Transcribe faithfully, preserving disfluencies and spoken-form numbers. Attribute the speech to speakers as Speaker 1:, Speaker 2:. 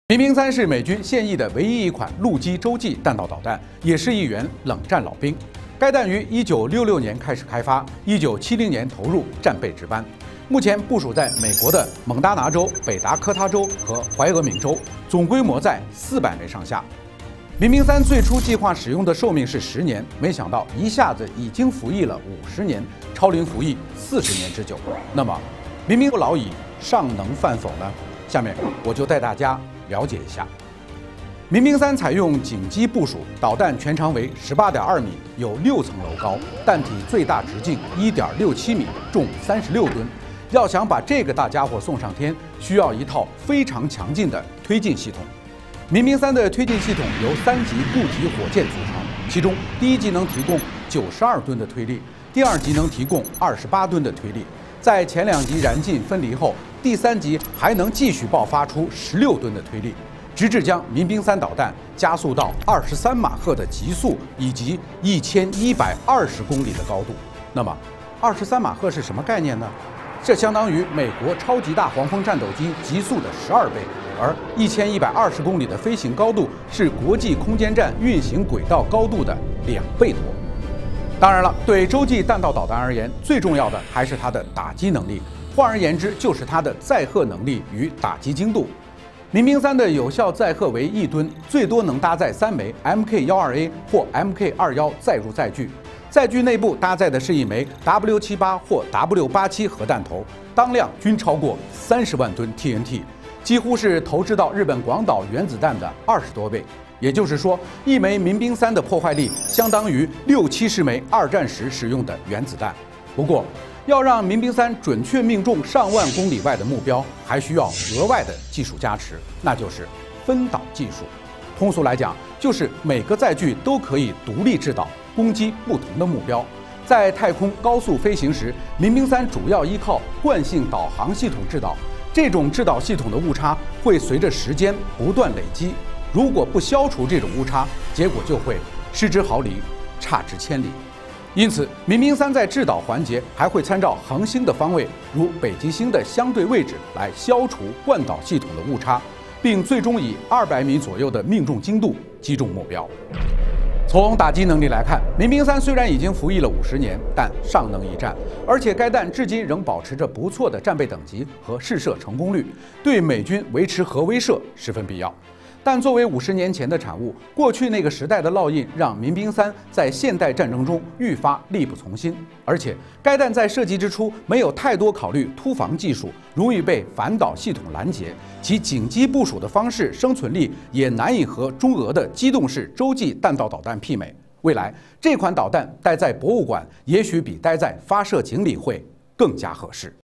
Speaker 1: 民兵三是美军现役的唯一一款陆基洲际弹道导弹，也是一员冷战老兵。该弹于一九六六年开始开发，一九七零年投入战备值班，目前部署在美国的蒙大拿州、北达科他州和怀俄明州，总规模在四百枚上下。民兵三最初计划使用的寿命是十年，没想到一下子已经服役了五十年，超龄服役四十年之久。那么，民兵不老矣，尚能犯否呢？下面我就带大家了解一下。民兵三采用紧机部署，导弹全长为十八点二米，有六层楼高，弹体最大直径一点六七米，重三十六吨。要想把这个大家伙送上天，需要一套非常强劲的推进系统。民兵三的推进系统由三级固体火箭组成，其中第一级能提供九十二吨的推力，第二级能提供二十八吨的推力。在前两级燃尽分离后，第三级还能继续爆发出十六吨的推力，直至将民兵三导弹加速到二十三马赫的极速以及一千一百二十公里的高度。那么，二十三马赫是什么概念呢？这相当于美国超级大黄蜂战斗机极速的十二倍，而一千一百二十公里的飞行高度是国际空间站运行轨道高度的两倍多。当然了，对洲际弹道导弹而言，最重要的还是它的打击能力。换而言之，就是它的载荷能力与打击精度。民兵三的有效载荷为一吨，最多能搭载三枚 M K 十二 A 或 M K 二十一载入载具。载具内部搭载的是一枚 W 七十八或 W 八十七核弹头，当量均超过三十万吨 T N T， 几乎是投掷到日本广岛原子弹的二十多倍。也就是说，一枚民兵三的破坏力相当于六七十枚二战时使用的原子弹。不过，要让民兵三准确命中上万公里外的目标，还需要额外的技术加持，那就是分导技术。通俗来讲，就是每个载具都可以独立制导，攻击不同的目标。在太空高速飞行时，民兵三主要依靠惯性导航系统制导，这种制导系统的误差会随着时间不断累积。如果不消除这种误差，结果就会失之毫厘，差之千里。因此，民兵三在制导环节还会参照恒星的方位，如北极星的相对位置来消除惯导系统的误差，并最终以二百米左右的命中精度击中目标。从打击能力来看，民兵三虽然已经服役了五十年，但尚能一战，而且该弹至今仍保持着不错的战备等级和试射成功率，对美军维持核威慑十分必要。但作为五十年前的产物，过去那个时代的烙印让民兵三在现代战争中愈发力不从心。而且，该弹在设计之初没有太多考虑突防技术，容易被反导系统拦截，其紧机部署的方式生存力也难以和中俄的机动式洲际弹道导弹媲美。未来，这款导弹待在博物馆，也许比待在发射井里会更加合适。